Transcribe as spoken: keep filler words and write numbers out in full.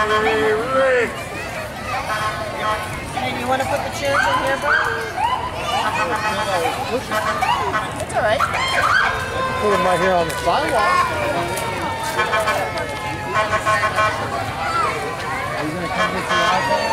And you want to put the chairs in here, bro? It's all right. Put them right here on the sidewalk. Are you going to come get your iPad?